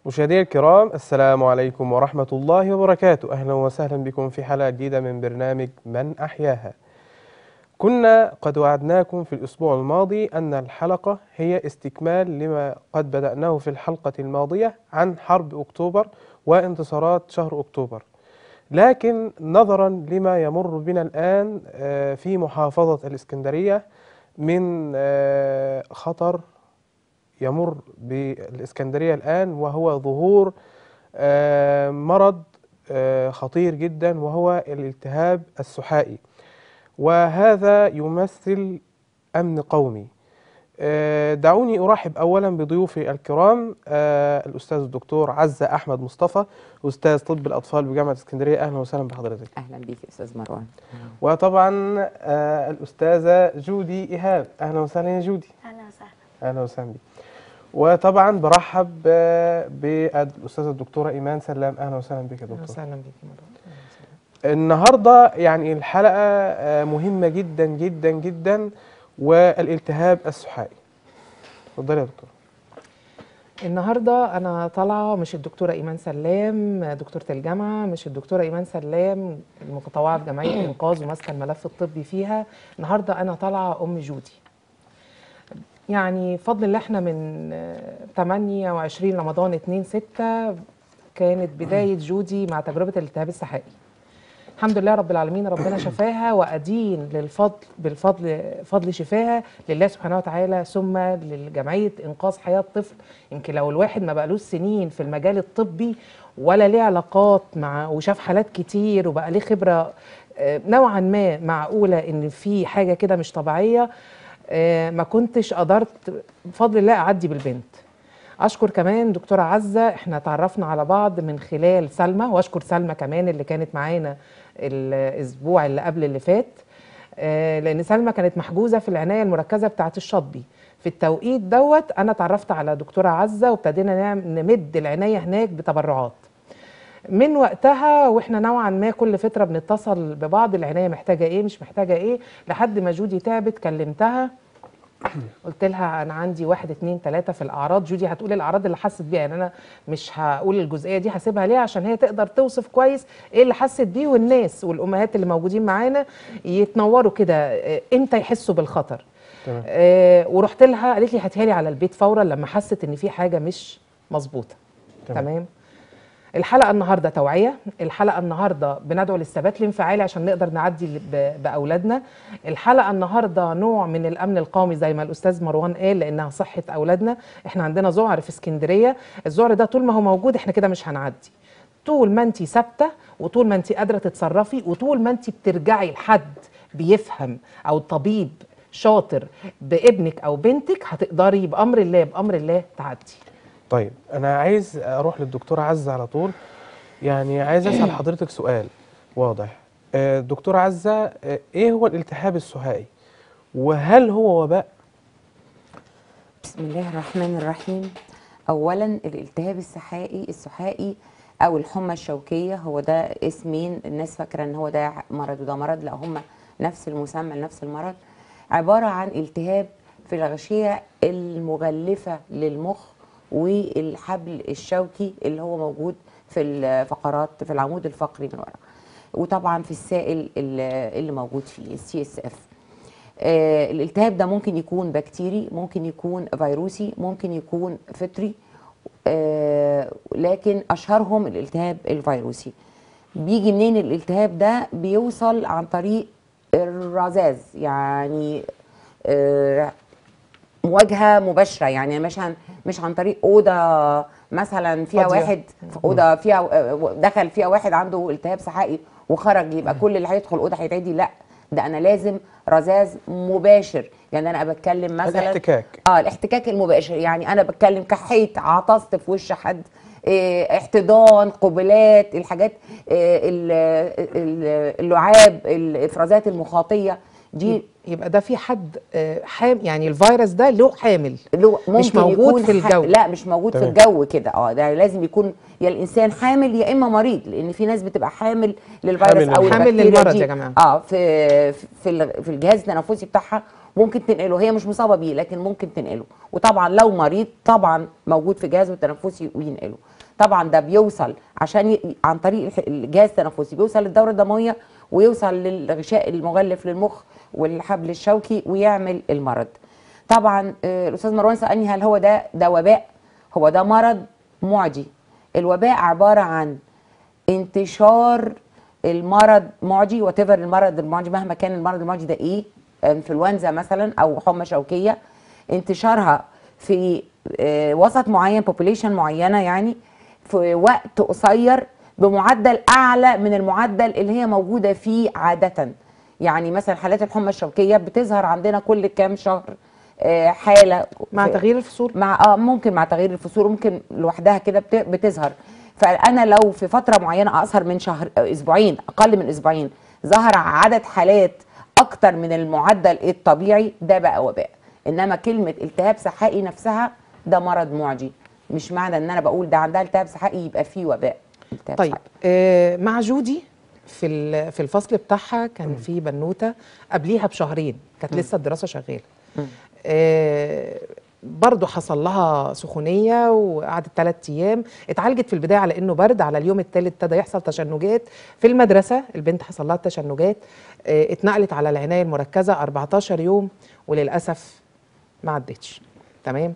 مشاهدينا الكرام، السلام عليكم ورحمة الله وبركاته. أهلا وسهلا بكم في حلقة جديدة من برنامج من أحياها. كنا قد وعدناكم في الأسبوع الماضي أن الحلقة هي استكمال لما قد بدأناه في الحلقة الماضية عن حرب أكتوبر وانتصارات شهر أكتوبر، لكن نظرا لما يمر بنا الآن في محافظة الإسكندرية من خطر يمر بالإسكندرية الآن، وهو ظهور مرض خطير جدا، وهو الالتهاب السحائي، وهذا يمثل أمن قومي. دعوني أرحب أولا بضيوفي الكرام، الأستاذ الدكتور عزة أحمد مصطفى، أستاذ طب الأطفال بجامعة اسكندرية. أهلا وسهلا بحضرتك. أهلا بيك يا أستاذ مروان. وطبعا الأستاذة جودي إيهاب. أهلا وسهلا يا جودي. أهلا وسهلا. أهلا وسهلا بك. وطبعا برحب بالاستاذه الدكتوره ايمان سلام. اهلا وسهلا بك يا دكتور. اهلا وسهلا بك يا مروان. النهارده يعني الحلقه مهمه جدا جدا جدا، والالتهاب السحائي. اتفضلي يا دكتور. النهارده انا طالعه مش الدكتوره ايمان سلام دكتوره الجامعه، مش الدكتوره ايمان سلام المتطوعه في جمعيه الانقاذ وماسكه الملف الطبي فيها. النهارده انا طالعه ام جودي. يعني بفضل الله احنا من 28 رمضان 2/6 كانت بدايه جودي مع تجربه الالتهاب السحائي. الحمد لله رب العالمين، ربنا شفاها، وأدين فضل شفاها لله سبحانه وتعالى، ثم لجمعية إنقاذ حياة طفل. يمكن لو الواحد ما بقالوش سنين في المجال الطبي ولا ليه علاقات مع وشاف حالات كتير وبقى ليه خبرة نوعا ما معقولة إن في حاجة كده مش طبيعية، ما كنتش قدرت بفضل الله أعدي بالبنت. أشكر كمان دكتورة عزة، احنا تعرفنا على بعض من خلال سلمى، وأشكر سلمى كمان اللي كانت معانا الأسبوع اللي قبل اللي فات، لأن سلمى كانت محجوزة في العناية المركزة بتاعة الشاطبي. في التوقيت دوت أنا تعرفت على دكتورة عزة وابتدينا نمد العناية هناك بتبرعات. من وقتها واحنا نوعا ما كل فترة بنتصل ببعض، العناية محتاجة ايه مش محتاجة ايه، لحد ما جودي تعبت كلمتها قلت لها انا عندي 1 2 3 في الاعراض. جودي هتقول الاعراض اللي حست بيها، يعني انا مش هقول الجزئيه دي، هسيبها ليه عشان هي تقدر توصف كويس ايه اللي حست بيه، والناس والامهات اللي موجودين معانا يتنوروا كده امتى يحسوا بالخطر. ورحت لها قالت لي هاتيها لي على البيت فورا لما حست ان في حاجه مش مظبوطه. تمام. الحلقة النهاردة توعية، الحلقة النهاردة بندعو للثبات الانفعالي عشان نقدر نعدي بأولادنا، الحلقة النهاردة نوع من الأمن القومي زي ما الأستاذ مروان قال، لأنها صحة أولادنا. احنا عندنا ذعر في اسكندرية، الذعر ده طول ما هو موجود احنا كده مش هنعدي. طول ما انت ثابتة، وطول ما انت قادرة تتصرفي، وطول ما انت بترجعي لحد بيفهم أو طبيب شاطر بابنك أو بنتك، هتقدري بأمر الله تعدي. طيب أنا عايز أروح للدكتورة عزة على طول. يعني عايز أسأل حضرتك سؤال واضح. دكتورة عزة، إيه هو الالتهاب السحائي؟ وهل هو وباء؟ بسم الله الرحمن الرحيم. أولا الالتهاب السحائي أو الحمى الشوكية، هو ده اسمين الناس فاكرة إن هو ده مرض وده مرض، لا هما نفس المسمى لنفس المرض. عبارة عن التهاب في الغشية المغلفة للمخ والحبل الشوكي اللي هو موجود في الفقرات في العمود الفقري من ورا، وطبعا في السائل اللي موجود فيه CSF. الالتهاب ده ممكن يكون بكتيري، ممكن يكون فيروسي، ممكن يكون فطري، لكن اشهرهم الالتهاب الفيروسي. بيجي منين الالتهاب ده؟ بيوصل عن طريق الرذاذ، يعني مواجهه مباشره، يعني مش عن طريق اوضه مثلا فيها فاضية. واحد في اوضه فيها دخل فيها واحد عنده التهاب سحائي وخرج يبقى كل اللي هيدخل اوضه هيتعدي. لا، ده انا لازم رذاذ مباشر. يعني انا بتكلم مثلا الاحتكاك. الاحتكاك المباشر، يعني انا بتكلم كحيت، عطست في وش حد، احتضان، قبلات، الحاجات، اللعاب، الافرازات المخاطيه دي. يبقى ده في حد يعني الفيروس ده له حامل، مش موجود يكون في الجو. لا مش موجود في الجو كده. ده لازم يكون يا الانسان حامل يا اما مريض، لان في ناس بتبقى حامل للفيروس او حامل للمرض يا جماعه. في الجهاز التنفسي بتاعها، ممكن تنقله، هي مش مصابه بيه لكن ممكن تنقله. وطبعا لو مريض طبعا موجود في جهازه التنفسي وينقله. طبعا ده بيوصل عشان عن طريق الجهاز التنفسي بيوصل للدوره الدمويه ويوصل للغشاء المغلف للمخ والحبل الشوكي ويعمل المرض. طبعا الاستاذ مروان سالني هل هو ده وباء؟ هو ده مرض معدي. الوباء عباره عن انتشار المرض معدي، وتفر المرض المعدي مهما كان المرض المعدي ده ايه، انفلونزا مثلا او حمى شوكيه، انتشارها في وسط معين، بوبوليشن معينه يعني، في وقت قصير بمعدل اعلى من المعدل اللي هي موجوده فيه عاده. يعني مثلا حالات الحمى الشوكيه بتظهر عندنا كل كام شهر حاله مع تغيير الفصول، مع ممكن مع تغيير الفصول، ممكن لوحدها كده بتظهر. فانا لو في فتره معينه اقصر من شهر اسبوعين، اقل من اسبوعين، ظهر عدد حالات اكتر من المعدل الطبيعي، ده بقى وباء. انما كلمه التهاب سحائي نفسها ده مرض معدي، مش معنى ان انا بقول ده عندها التهاب سحائي يبقى فيه وباء. طيب مع جودي في الفصل بتاعها كان في بنوته قبليها بشهرين كانت لسه الدراسه شغاله. برضو حصل لها سخونيه وقعدت 3 ايام، اتعالجت في البدايه على انه برد، على اليوم الثالث ابتدى يحصل تشنجات في المدرسه، البنت حصل لها تشنجات، اتنقلت على العنايه المركزه 14 يوم وللاسف ما عدتش. تمام.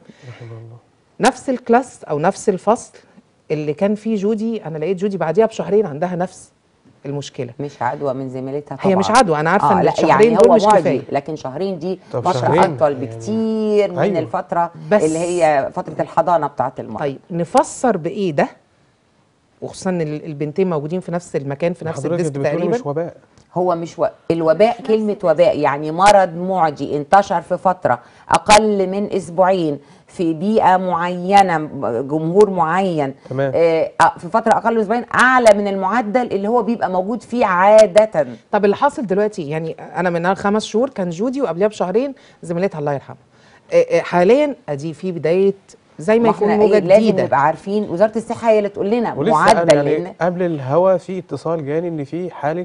نفس الكلاس او نفس الفصل اللي كان فيه جودي، انا لقيت جودي بعديها بشهرين عندها نفس المشكله. مش عدوى من زميلتها طبعا، هي مش عدوى، انا عارفه ان لا الشهرين يعني دول هو مش كفايه، لكن شهرين دي طب فتره شهرين اطول بكتير من أيوة. الفتره بس اللي هي فتره الحضانه بتاعه المرض. طيب نفسر بايه ده، وخصوصا ان البنتين موجودين في نفس المكان في نفس الديسك تقريبا. مش وباء، هو مش الوباء، كلمة وباء يعني مرض معدي انتشر في فترة أقل من أسبوعين في بيئة معينة، جمهور معين، تمام. في فترة أقل من أسبوعين أعلى من المعدل اللي هو بيبقى موجود فيه عادة. طب اللي حاصل دلوقتي، يعني أنا من 5 شهور كان جودي وقبلها بشهرين زميلتها الله يرحمها، حاليا أدي في بداية زي ما يكون موجة لازم جديدة. نبقى عارفين، وزارة الصحة هي اللي تقول لنا ولسه معدل. يعني قبل الهوا في اتصال جاني ان في حاله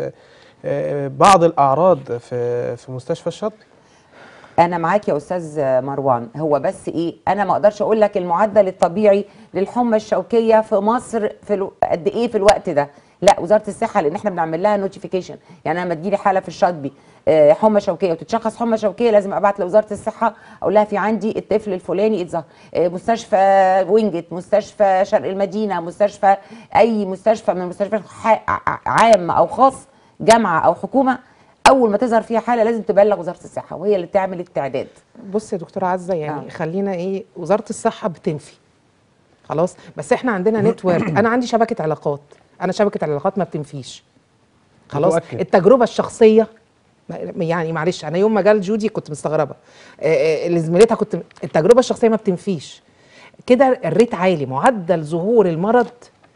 بعض الاعراض في مستشفى الشاطئ. انا معاك يا استاذ مروان، هو بس ايه، انا ما اقدرش اقول لك المعدل الطبيعي للحمى الشوكيه في مصر في قد ايه في الوقت ده، لا وزاره الصحه، لان احنا بنعمل لها نوتيفيكيشن. يعني انا لما تجيلي حاله في الشاطبي حمى شوكيه وتتشخص حمى شوكيه، لازم ابعت لوزاره الصحه اقول لها في عندي الطفل الفلاني اتظهر، مستشفى وينجت، مستشفى شرق المدينه، مستشفى اي مستشفى من المستشفيات عام او خاص، جامعه او حكومه، اول ما تظهر فيها حاله لازم تبلغ وزاره الصحه وهي اللي تعمل التعداد. بص يا دكتوره عزه، يعني خلينا ايه، وزاره الصحه بتنفي خلاص، بس احنا عندنا نتورك، انا عندي شبكه علاقات، انا شبكه العلاقات ما بتنفيش خلاص. متوكد. التجربه الشخصيه يعني معلش، انا يوم ما جال جودي كنت مستغربه، اللي زميلتها كنت، التجربه الشخصيه ما بتنفيش كده. الريت عالي، معدل ظهور المرض،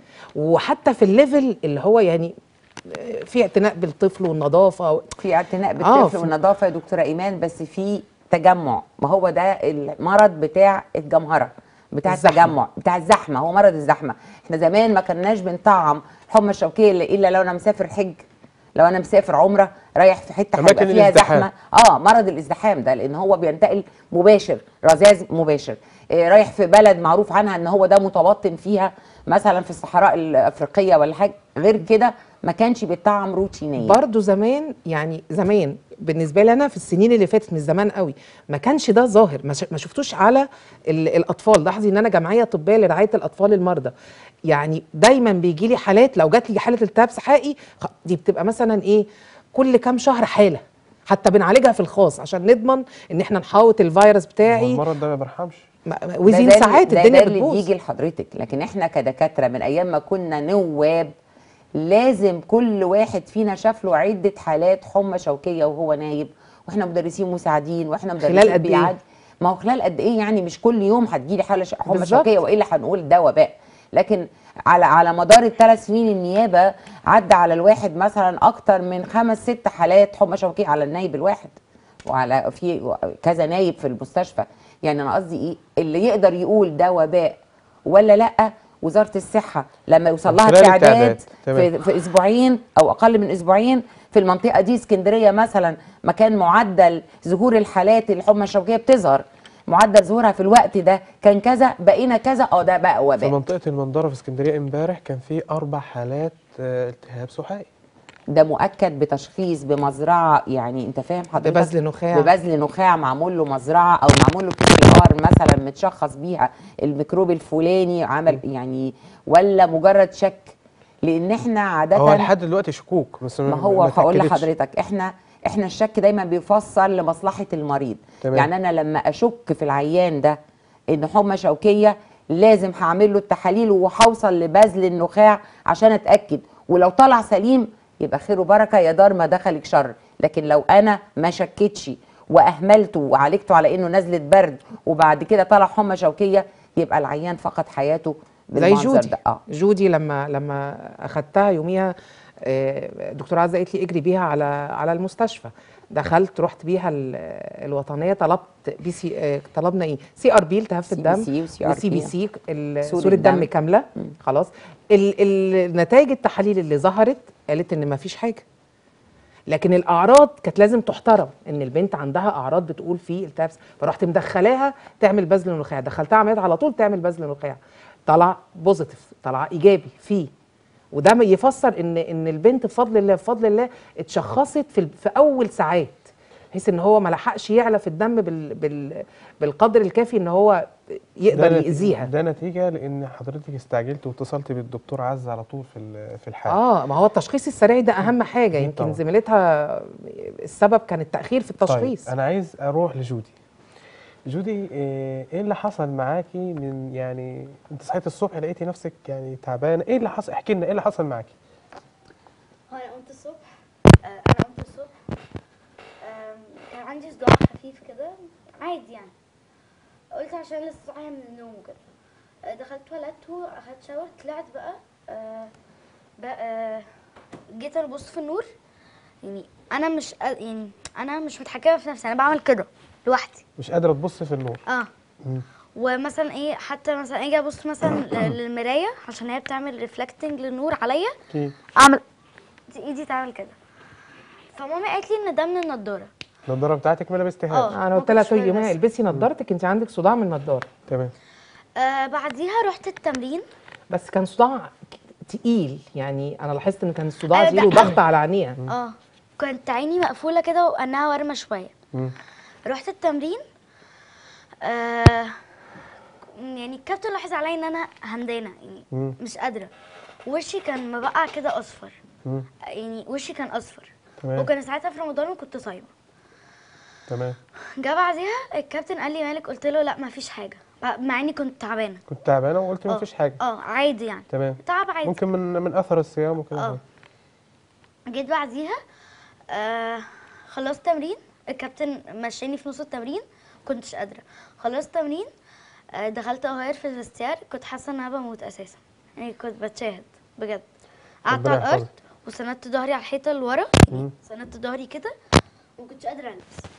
وحتى في الليفل اللي هو يعني في اعتناء بالطفل والنظافه، في اعتناء بالطفل والنظافه يا دكتوره ايمان، بس في تجمع، ما هو ده المرض بتاع الجمهره، بتاع التجمع، بتاع الزحمه، هو مرض الزحمه. احنا زمان ما كناش بنطعم الحمى الشوكيه الا لو انا مسافر حج، لو انا مسافر عمره رايح في حته هيبقى فيها زحمه، مرض الازدحام ده، لان هو بينتقل مباشر، رذاذ مباشر. رايح في بلد معروف عنها ان هو ده متوطن فيها، مثلا في الصحراء الافريقيه ولا حاجه، غير كده ما كانش بيطعم روتينيا. برضو زمان، يعني زمان بالنسبه لي انا في السنين اللي فاتت، مش زمان قوي، ما كانش ده ظاهر، ما شفتوش على الاطفال. لاحظي ان انا جمعيه طبيه لرعايه الاطفال المرضى، يعني دايما بيجي لي حالات، لو جات لي حاله التهاب سحائي دي بتبقى مثلا ايه، كل كام شهر حاله، حتى بنعالجها في الخاص عشان نضمن ان احنا نحاوط الفيروس بتاعي. المرض ده ما بيرحمش، وزين ساعات الدنيا بتبوظ. ده اللي بيجي لحضرتك، لكن احنا كدكاتره من ايام ما كنا نواب لازم كل واحد فينا شاف له عده حالات حمى شوكيه وهو نايب، واحنا مدرسين مساعدين، واحنا مدرسين بيعاد. ما هو خلال قد ايه يعني، مش كل يوم هتجي لي حاله حمى شوكيه والا هنقول ده وباء. لكن على مدار ال3 سنين النيابه عدى على الواحد مثلا اكتر من 5 6 حالات حمى شوكيه على النايب الواحد، وعلى في كذا نايب في المستشفى. يعني انا قصدي ايه، اللي يقدر يقول ده وباء ولا لا وزاره الصحه لما يوصل لها التعداد في اسبوعين او اقل من اسبوعين في المنطقه دي اسكندريه مثلا مكان معدل ظهور الحالات الحمى الشوكيه بتظهر، معدل ظهورها في الوقت ده كان كذا، بقينا كذا، ده بقى في وباء. منطقة المنظرة في اسكندرية امبارح كان في 4 حالات التهاب سحائي. ده مؤكد بتشخيص بمزرعه، يعني انت فاهم حضرتك، ببذل نخاع. ببذل نخاع معمول له مزرعه او معمول له PCR مثلا متشخص بيها الميكروب الفلاني عمل يعني، ولا مجرد شك؟ لان احنا عاده هو لحد دلوقتي شكوك بس ما هو هقول اتأكدتش. لحضرتك احنا الشك دايما بيفسر لمصلحه المريض. تمام. يعني انا لما اشك في العيان ده ان حمى شوكيه لازم هعمل له التحاليل وهوصل لبذل النخاع عشان اتاكد، ولو طلع سليم يبقى خير وبركه، يا دار ما دخلك شر. لكن لو انا ما شكتش واهملته وعالجته على انه نزله برد وبعد كده طلع حمى شوكيه، يبقى العيان فقد حياته زي بالمنظر جودي. ده. جودي لما اخدتها يوميها، دكتوره عزه قالت لي اجري بيها على المستشفى. دخلت رحت بيها الوطنيه، طلبت بي سي، طلبنا ايه، CRP التهاب في الدم، وسي بي سي صوره دم كامله. خلاص النتائج التحاليل اللي ظهرت قالت ان ما فيش حاجه، لكن الاعراض كانت لازم تحترم، ان البنت عندها اعراض بتقول في التهاب. فرحت مدخلاها تعمل بذل نخاع، دخلتها عمليات على طول تعمل بذل نخاع، طلع بوزيتيف، طلع ايجابي فيه. وده يفسر ان البنت بفضل الله اتشخصت في اول ساعات، بحيث ان هو ما لحقش يعلى في الدم بالقدر الكافي ان هو يقدر يأذيها. ده نتيجه لان حضرتك استعجلت واتصلت بالدكتور عزه على طول في الحاله. ما هو التشخيص السريع ده اهم حاجه. أكيد يمكن طبعا. زميلتها السبب كان التأخير في التشخيص. طيب انا عايز اروح لجودي. جودي، ايه اللي حصل معاكي؟ من يعني انت صحيتي الصبح لقيتي نفسك يعني تعبانه، ايه اللي حصل؟ احكي لنا ايه اللي حصل معاكي. انا قمت الصبح كان عندي صداع خفيف كده عادي يعني، قلت عشان لسه صاحيه من النوم وكده. دخلت اتولدت اخدت شاور، طلعت بقى جيت ابص في النور، يعني انا مش متحكمه في نفسي، انا بعمل كده لوحدي، مش قادره تبص في النور. ومثلا ايه، حتى مثلا اجي ابص مثلا للمرايه عشان هي بتعمل ريفلكتنج للنور عليا، اعمل ايدي تعمل كده. فمامي قالت لي ان ده من النضاره. النضاره بتاعتك ما لبستهاش. انا قلت لها طول يومها البسي نضارتك، انت عندك صداع من النضاره. تمام. بعديها رحت التمرين، بس كان صداع تقيل، يعني انا لاحظت ان كان الصداع تقيل وضغط على عينيها. كنت عيني مقفوله كده وانها وارمه شويه. رحت التمرين، يعني الكابتن لاحظ عليا ان انا همدانه، يعني مش قادره، وشي كان مبقع كده اصفر، يعني وشي كان اصفر. تمام. وكان ساعتها في رمضان وكنت صايمه. تمام. جه بعديها الكابتن قال لي مالك؟ قلت له لا ما فيش حاجه، مع اني كنت تعبانه. كنت تعبانه وقلت ما فيش حاجه. عادي يعني. تمام. تعب عادي، ممكن من اثر الصيام وكده. جيت بعديها خلصت تمرين، الكابتن مشاني في نص التمرين، كنتش قادره. خلصت تمرين، دخلت اغير في الفستيار، كنت حاسه ان انا بموت اساسا، يعني كنت بتشاهد بجد. قعدت على الارض وسندت ظهري على الحيطه اللي ورا، سندت ظهري كده ومكنتش قادره البس.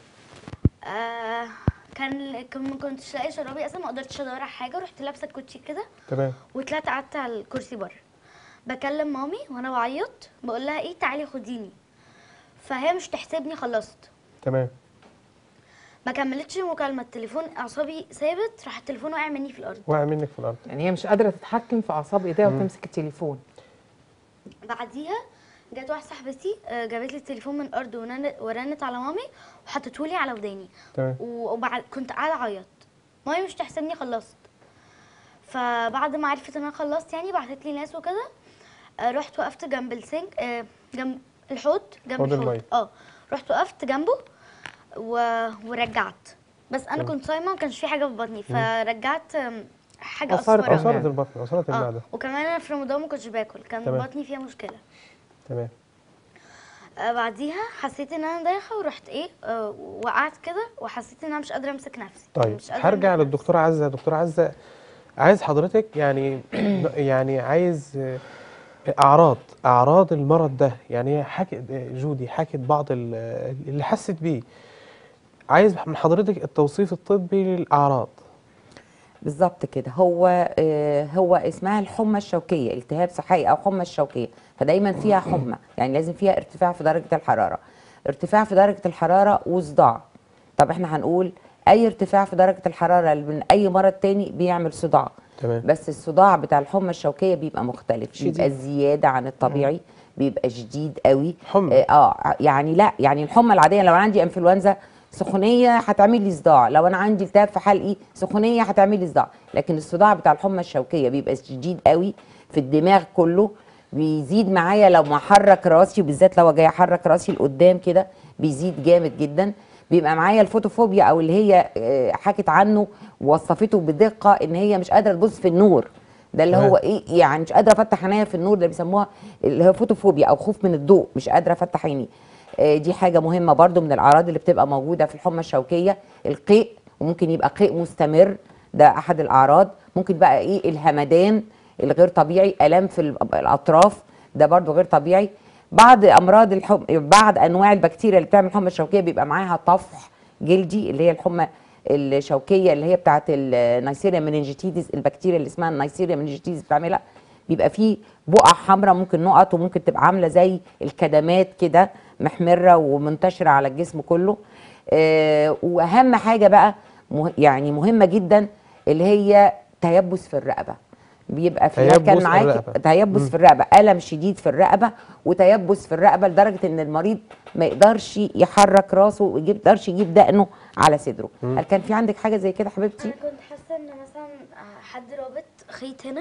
ما كنتش لاقيه شرابي اصلا، ما قدرتش ادور على حاجه، رحت لابسه الكوتشي كده. تمام. وطلعت قعدت على الكرسي بره، بكلم مامي وانا بعيط، بقول لها ايه تعالي خديني، فهي مش تحسبني. خلصت. تمام. ما كملتش المكالمه، التليفون اعصابي ثابت، راح التليفون وقع مني في الارض. وقع منك في الارض. يعني هي مش قادره تتحكم في اعصاب ايديها وتمسك التليفون. بعديها جت واحده صاحبتي جابت لي التليفون من الارض ورنت على مامي وحطته لي على وداني. تمام. وبعد كنت قاعده اعيط، مامي مش تحسبني. خلصت. فبعد ما عرفت ان انا خلصت يعني بعتت لي ناس وكده، رحت وقفت جنب السنك، جنب الحوض، جنب الحوض. رحت وقفت جنبه ورجعت، بس انا كنت صايمه ما كانش في حاجه في بطني، فرجعت حاجه اصفر. اثرت البطن، اثرت المعده. وكمان انا في رمضان ما كنتش باكل، كان بطني فيها مشكله. تمام. بعديها حسيت ان انا دايخه، ورحت وقعت كده، وحسيت ان انا مش قادره امسك نفسي. طيب هرجع للدكتوره عزه. دكتوره عزه، عايز حضرتك يعني عايز اعراض المرض ده، يعني هي حكت جودي حكت بعض اللي حست بيه، عايز من حضرتك التوصيف الطبي للاعراض. بالظبط كده. هو اسمها الحمى الشوكيه، التهاب صحي او حمى الشوكيه، فدايما فيها حمى، يعني لازم فيها ارتفاع في درجه الحراره، ارتفاع في درجه الحراره وصداع. طب احنا هنقول اي ارتفاع في درجه الحراره من اي مرض تاني بيعمل صداع، تمام. بس الصداع بتاع الحمى الشوكيه بيبقى مختلف، شديد. بيبقى زياده عن الطبيعي، بيبقى شديد قوي. حمى. يعني لا، يعني الحمى العاديه لو عندي انفلونزا سخونيه هتعمل لي صداع، لو انا عندي التهاب في حلقي سخونيه هتعمل لي صداع، لكن الصداع بتاع الحمى الشوكيه بيبقى شديد قوي في الدماغ كله، بيزيد معايا لو ما احرك راسي، وبالذات لو جاي احرك راسي لقدام كده بيزيد جامد جدا. بيبقى معايا الفوتوفوبيا او اللي هي حكت عنه ووصفته بدقه ان هي مش قادره تبص في النور، ده اللي هو ايه، يعني مش قادره افتح عينيا في النور، ده بيسموها اللي هو فوتوفوبيا او خوف من الضوء، مش قادره افتح عيني. دي حاجه مهمه برضو من الاعراض اللي بتبقى موجوده في الحمى الشوكيه. القيء، وممكن يبقى قيء مستمر، ده احد الاعراض. ممكن بقى ايه، الهمدان الغير طبيعي، الام في الاطراف، ده برضو غير طبيعي. بعض امراض بعض انواع البكتيريا اللي بتعمل الحمى الشوكيه بيبقى معاها طفح جلدي، اللي هي الحمى الشوكيه اللي هي بتاعه النيسيريا مننجيتيدس، البكتيريا اللي اسمها النيسيريا مننجيتيدس بتعملها، بيبقى فيه بقع حمراء، ممكن نقط، وممكن تبقى عامله زي الكدمات كده محمره ومنتشره على الجسم كله. واهم حاجه بقى يعني مهمه جدا اللي هي تيبس في الرقبه، بيبقى في كان معاكي تيبس في الرقبه، الم شديد في الرقبه، وتيبس في الرقبه لدرجه ان المريض ما يقدرش يحرك راسه وما يقدرش يجيب دقنه على صدره. هل كان في عندك حاجه زي كده حبيبتي؟ انا كنت حاسه ان مثلا حد رابط خيط هنا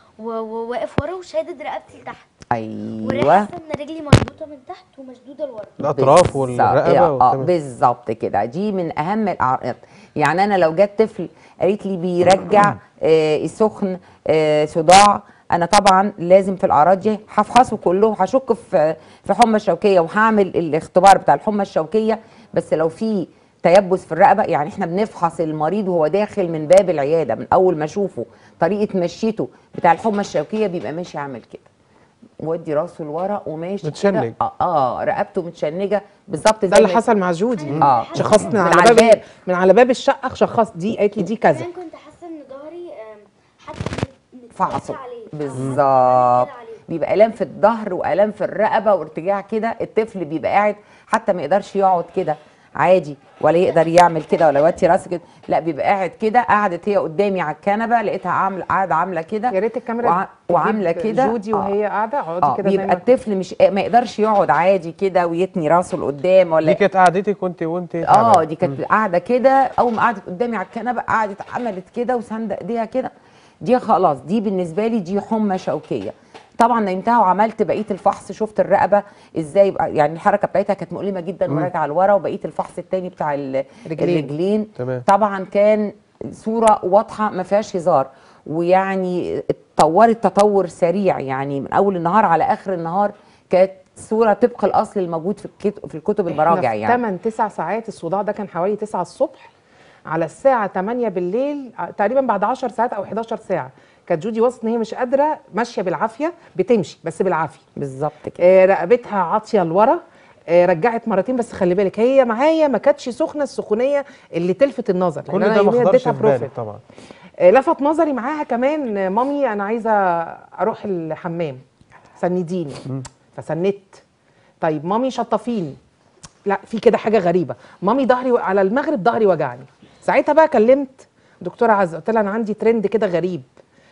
وواقف ورا وشادد رقبتي لتحت. ايوه، حاسه ان رجلي مربوطه من تحت ومشدوده لورا، الاطراف والرقبه. بالظبط كده، دي من اهم الاعراض. يعني انا لو جت طفل قالت لي بيرجع سخن صداع، انا طبعا لازم في الاعراض دي هفحصه كله، هشك في حمى الشوكيه، وهعمل الاختبار بتاع الحمى الشوكيه. بس لو في تيبس في الرقبه، يعني احنا بنفحص المريض وهو داخل من باب العياده، من اول ما اشوفه طريقه مشيته بتاع الحمى الشوكيه بيبقى ماشي عامل كده، مودي راسه لورا وماشي متشنج، رقبته متشنجه بالظبط. ده اللي حصل مع جودي. شخصت من على باب، من على باب الشقه، شخصت دي، قالت لي دي كذا. كمان كنت حاسه ان ظهري حد فعصب بالظبط، بيبقى الام في الظهر والام في الرقبه وارتجاع كده. الطفل بيبقى قاعد حتى ما يقدرش يقعد كده عادي، ولا يقدر يعمل كده، ولا يوطي راسه كده، لا بيبقى قاعد كده. قعدت هي قدامي على الكنبه، لقيتها قاعده عامله كده، يا ريت الكاميرا وعامله كده جودي وهي قاعده، اقعدي كده. بيبقى الطفل مش ما يقدرش يقعد عادي كده ويتني راسه لقدام، ولا دي كانت قعدتك وانت دي كانت قاعده كده. اول ما قعدت قدامي على الكنبه قعدت عملت كده وساندة ايديها كده، دي خلاص، دي بالنسبه لي دي حمى شوكيه. طبعا نمتها وعملت بقيه الفحص، شفت الرقبه ازاي، يعني الحركه بتاعتها كانت مؤلمه جدا وراجعه لورا، وبقيه الفحص الثاني بتاع الرجلين طبعا كان صوره واضحه ما فيهاش هزار، ويعني اتطورت تطور سريع، يعني من اول النهار على اخر النهار كانت صوره طبق الاصل الموجود في الكتب المراجع. يعني 8-9 ساعات الصداع ده كان حوالي 9 الصبح على الساعه 8 بالليل تقريبا، بعد 10 ساعات او 11 ساعه كانت جودي وصلت ان هي مش قادره، ماشيه بالعافيه، بتمشي بس بالعافيه بالظبط كده. رقبتها عاطيه لورا، رجعت مرتين، بس خلي بالك هي معايا ما كانتش سخنه السخونيه اللي تلفت النظر، كل ده ما خدرش في بالك طبعا. لفت نظري معاها كمان، مامي انا عايزه اروح الحمام سنديني، فسندت. طيب مامي شطفيني، لا في كده حاجه غريبه، مامي ظهري على المغرب ظهري وجعني. ساعتها بقى كلمت دكتوره عزه، قلت لها انا عندي ترند كده غريب،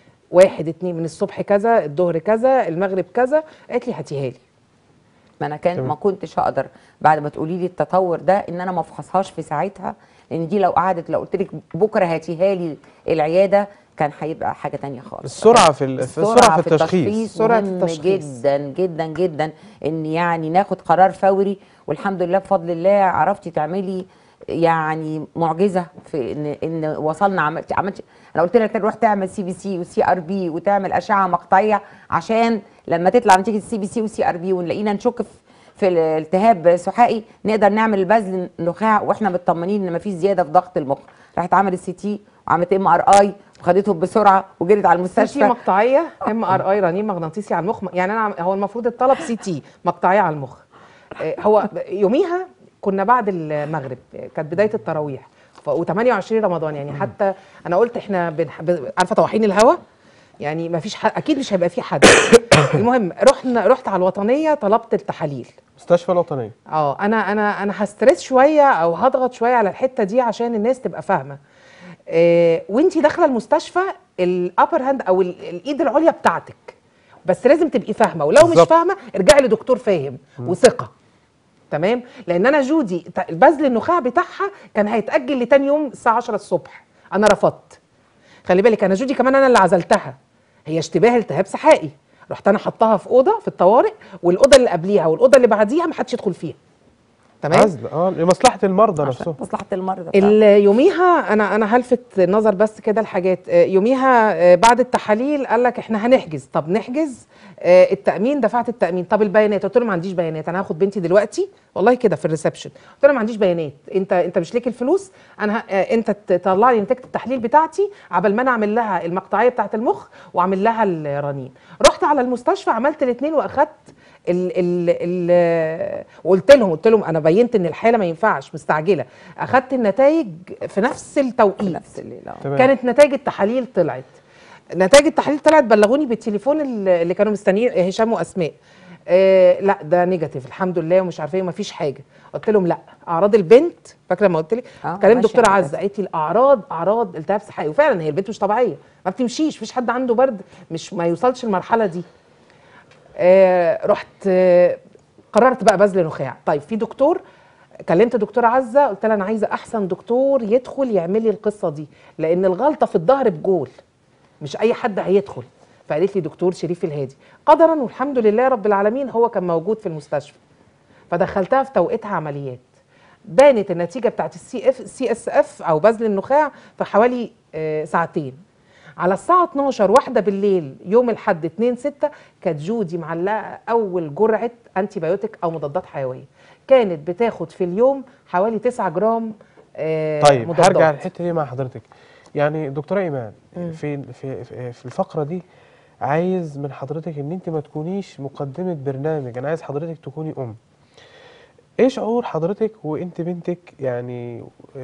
1 2 من الصبح كذا، الظهر كذا، المغرب كذا. قالت لي هاتيها لي. ما انا ما كنتش هقدر بعد ما تقولي لي التطور ده ان انا ما افحصهاش في ساعتها، لان دي لو قعدت، لو قلت لك بكره هاتيها لي العياده كان هيبقى حاجه ثانيه خالص. السرعه في التشخيص، سرعه التشخيص جدا جدا جدا، ان يعني ناخد قرار فوري. والحمد لله بفضل الله عرفتي تعملي يعني معجزه في ان وصلنا. عملت انا قلت لك روح تعمل CBC وCRB وتعمل اشعه مقطعيه، عشان لما تطلع نتيجه CBC وCRB ونلاقينا نشك في الالتهاب سحائي نقدر نعمل البذل النخاع واحنا مطمنين ان مفيش زياده في ضغط المخ. راحت عملت CT وعملت MRI وخدتهم بسرعه وجرت على المستشفى. CT مقطعيه، MRI رنين مغناطيسي على المخ. يعني انا هو المفروض الطلب CT مقطعيه على المخ. هو يوميها كنا بعد المغرب، كانت بدايه التراويح، و28 رمضان يعني. حتى انا قلت احنا عارفه طواحين الهوا يعني ما فيش اكيد مش هيبقى في حد. المهم رحت على الوطنيه طلبت التحاليل. مستشفى الوطنيه. انا هسترس شويه او هضغط شويه على الحته دي عشان الناس تبقى فاهمه. وانتي داخله المستشفى الابر هاند او الايد العليا بتاعتك، بس لازم تبقي فاهمه، ولو بالزبط. مش فاهمه ارجعي لدكتور فاهم وثقه. تمام. لان انا جودي البذل النخاع بتاعها كان هيتاجل لتاني يوم الساعه 10 الصبح، انا رفضت. خلي بالك انا جودي كمان انا اللي عزلتها، هي اشتباه التهاب سحائي، رحت انا حطها في اوضه في الطوارئ، والاوضه اللي قبليها والاوضه اللي بعديها ما حدش يدخل فيها. تمام. عزل لمصلحه المرضى نفسهم. مصلحه المرضى. يوميها انا هلفت نظر بس كده الحاجات. يوميها بعد التحاليل قال لك احنا هنحجز. طب نحجز التامين، دفعت التامين. طب البيانات؟ قلت له ما عنديش بيانات، انا هاخد بنتي دلوقتي والله كده في الريسبشن، قلت له ما عنديش بيانات، انت مش ليك الفلوس، انا انت تطلع لي نتيجه التحليل بتاعتي عبال ما انا اعمل لها المقطعيه بتاعه المخ واعمل لها الرنين. رحت على المستشفى عملت الاثنين واخدت وقلت لهم انا بينت ان الحاله ما ينفعش مستعجله. اخدت النتائج في نفس التوقيت، نفس الليله. كانت نتائج التحاليل طلعت. بلغوني بالتليفون اللي كانوا مستنيين هشام واسماء. لا ده نيجاتيف الحمد لله ومش عارفه ايه ومفيش حاجه. قلت لهم لا، اعراض البنت فاكره ما قلت لك كلام دكتوره عزه، قالت لي الاعراض التهاب سحائي، وفعلا هي البنت مش طبيعيه، ما بتمشيش، مفيش حد عنده برد ما يوصلش المرحله دي. رحت قررت بقى بذل نخاع. طيب في دكتور، كلمت دكتوره عزه قلت لها انا عايزه احسن دكتور يدخل يعمل لي القصه دي، لان الغلطه في الظهر بجول، مش اي حد هيدخل. فقالت لي دكتور شريف الهادي. قدرا والحمد لله رب العالمين هو كان موجود في المستشفى، فدخلتها في توقيتها عمليات. بانت النتيجه بتاعت السي اس اف او بذل النخاع في حوالي ساعتين. على الساعه 12 واحدة بالليل يوم الاحد 2/6 كانت جودي معلقه اول جرعه انتي بايوتيك او مضادات حيويه، كانت بتاخد في اليوم حوالي 9 جرام طيب مضادات. هرجع الحته دي مع حضرتك. يعني دكتوره ايمان، في الفقره دي عايز من حضرتك ان انت ما تكونيش مقدمه برنامج، انا عايز حضرتك تكوني ام. ايه شعور حضرتك وانت بنتك يعني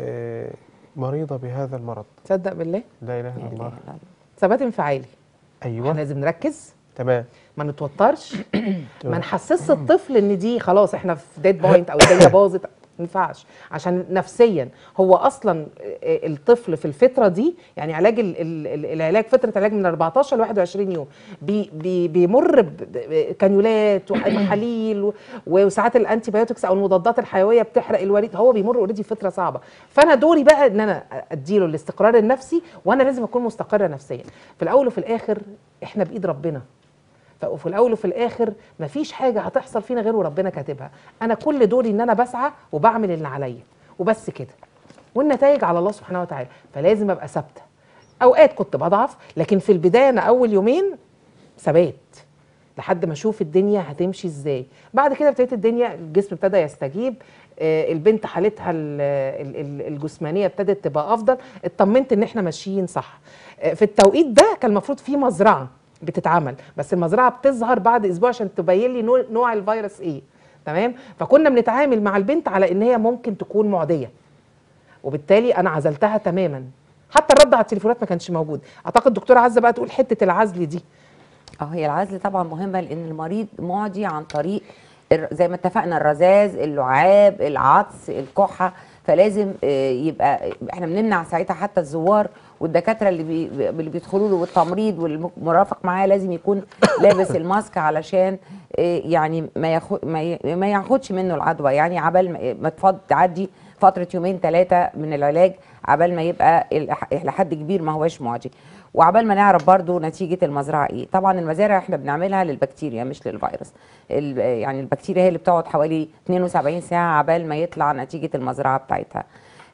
مريضه بهذا المرض؟ تصدق بالله لا اله الا الله. ثبات انفعالي. ايوه احنا لازم نركز، تمام، ما نتوترش، ما نحسسش الطفل ان دي خلاص احنا في ديد بوينت او الدنيا باظت، ما ينفعش. عشان نفسيا هو اصلا الطفل في الفتره دي يعني علاج العلاج فتره علاج من 14 ل 21 يوم بيمر بكانيولات ومحاليل وساعات الانتي بايوتكس او المضادات الحيويه بتحرق الوريد، هو بيمر اوريدي فتره صعبه. فانا دوري بقى ان انا اديله الاستقرار النفسي، وانا لازم اكون مستقره نفسيا. في الاول وفي الاخر احنا بايد ربنا، وفي الاول وفي الاخر مفيش حاجه هتحصل فينا غير وربنا كاتبها. انا كل دوري ان انا بسعى وبعمل اللي عليا وبس كده، والنتائج على الله سبحانه وتعالى. فلازم ابقى ثابته. اوقات كنت بضعف، لكن في البدايه انا اول يومين ثبات لحد ما اشوف الدنيا هتمشي ازاي. بعد كده ابتديت الدنيا الجسم ابتدى يستجيب، البنت حالتها الجسمانيه ابتدت تبقى افضل، اطمنت ان احنا ماشيين صح. في التوقيت ده كان المفروض في مزرعه بتتعمل، بس المزرعه بتظهر بعد اسبوع عشان تبين لي نوع الفيروس ايه. تمام. فكنا بنتعامل مع البنت على ان هي ممكن تكون معديه، وبالتالي انا عزلتها تماما. حتى الرد على التليفونات ما كانش موجود. اعتقد دكتوره عزه بقى تقول حته العزل دي. هي العزل طبعا مهمه، لان المريض معدي عن طريق زي ما اتفقنا الرذاذ، اللعاب، العطس، الكحه، فلازم يبقى احنا بنمنع ساعتها حتى الزوار والدكاتره اللي بيدخلوا له والتمريض والمرافق معاه لازم يكون لابس الماسك علشان يعني ما ياخدش منه العدوى. يعني عبال ما تعدي فتره يومين 3 من العلاج عبال ما يبقى لحد كبير ما هوش معدي، وعبال ما نعرف برضو نتيجه المزرعه ايه. طبعا المزارع احنا بنعملها للبكتيريا مش للفيروس، يعني البكتيريا هي اللي بتقعد حوالي 72 ساعه عبال ما يطلع نتيجه المزرعه بتاعتها.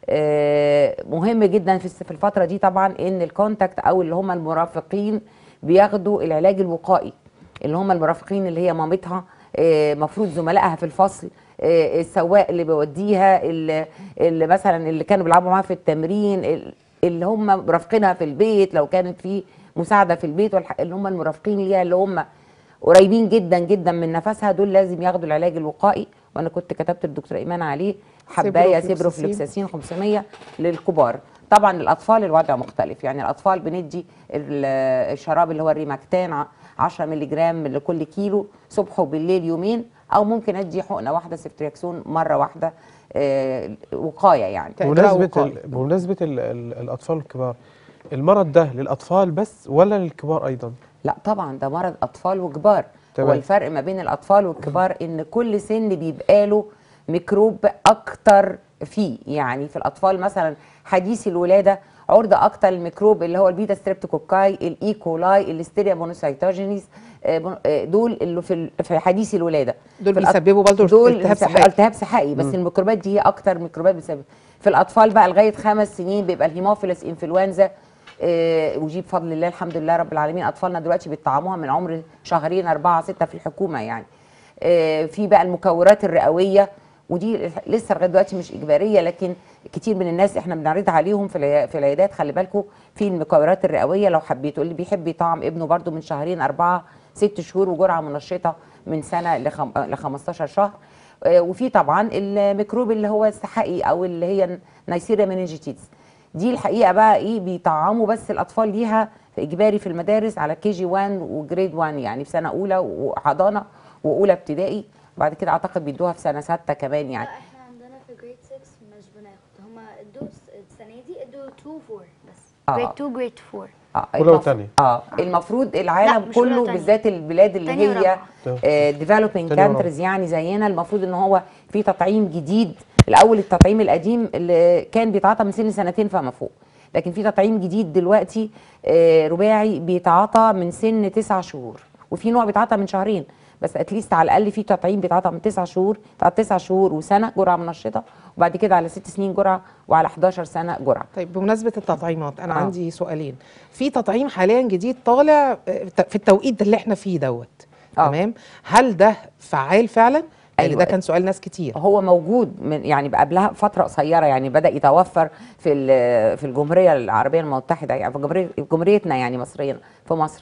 مهم جدا في الفتره دي طبعا ان الكونتاكت او اللي هم المرافقين بياخدوا العلاج الوقائي، اللي هم المرافقين اللي هي مامتها، مفروض زملائها في الفصل، السواق اللي بيوديها، اللي مثلا اللي كانوا بيلعبوا معاها في التمرين، اللي هم مرافقينها في البيت لو كانت في مساعده في البيت، اللي هم المرافقين ليها اللي هم قريبين جدا جدا من نفسها، دول لازم ياخدوا العلاج الوقائي. وانا كنت كتبت الدكتور ايمان عليه، حبايه سيبروفلوكساسين 500 للكبار. طبعا للاطفال الوضع مختلف، يعني الاطفال بندي الشراب اللي هو الريماكتان 10 مللي جرام لكل كيلو صبح وبالليل يومين، او ممكن ادي حقنه واحده سيفتريكسون مره واحده وقايه يعني. بمناسبه الاطفال الكبار، المرض ده للاطفال بس ولا للكبار ايضا؟ لا طبعا ده مرض اطفال وكبار. هو الفرق ما بين الاطفال والكبار ان كل سن بيبقى له ميكروب اكتر فيه. يعني في الاطفال مثلا حديثي الولاده عرضه اكتر للميكروب اللي هو البيتا ستريبتوكوكاي، الايكولاي، الستيريا مونوسايتوجينيز، دول اللي في حديثي الولاده دول بيسببوا برضه التهاب سحائي. بس الميكروبات دي هي اكتر ميكروبات بتسبب. في الاطفال بقى لغايه 5 سنين بيبقى الهيموفيلس انفلونزا، ودي بفضل الله الحمد لله رب العالمين اطفالنا دلوقتي بيطعموها من عمر شهرين 4 6 في الحكومه يعني. في بقى المكورات الرئويه، ودي لسه لغايه دلوقتي مش اجباريه، لكن كتير من الناس احنا بنعرضها عليهم في العيادات. خلي بالكم في المكورات الرئويه، لو حبيتوا اللي بيحب يطعم ابنه برده من شهرين 4 6 شهور، وجرعه منشطه من سنه ل 15 شهر. وفي طبعا الميكروب اللي هو السحائي او اللي هي نيسيريا مننجيتيس، دي الحقيقه بقى ايه بيطعموا بس الاطفال ليها في اجباري في المدارس على كي جي 1 وجريد 1، يعني في سنه اولى وحضانه واولى ابتدائي، وبعد كده اعتقد بيدوها في سنه 6 كمان يعني. احنا عندنا في جريد 6 مش بناخد، هما ادوا السنه دي ادوا 2 4 بس. جريد 2 جريد 4 اولى وثانيه. المفروض العالم كله بالذات البلاد اللي هي ديفلوبينج كانتريز يعني زينا، المفروض ان هو في تطعيم جديد. الاول التطعيم القديم اللي كان بيتعاطى من سن 2 فما فوق، لكن في تطعيم جديد دلوقتي رباعي بيتعاطى من سن 9 شهور، وفي نوع بيتعاطى من شهرين، بس اتليست على الاقل في تطعيم بيتعاطى من 9 شهور، 9 شهور وسنه جرعه منشطه، وبعد كده على 6 سنين جرعه، وعلى 11 سنه جرعه. طيب بمناسبه التطعيمات انا عندي سؤالين. في تطعيم حاليا جديد طالع في التوقيت اللي احنا فيه دوت، تمام؟ هل ده فعال فعلا؟ يعني ده كان سؤال ناس كتير. هو موجود من يعني قبلها فتره قصيره، يعني بدا يتوفر في الجمهوريه العربيه المتحده، يعني في جمهوريتنا يعني مصريا في مصر.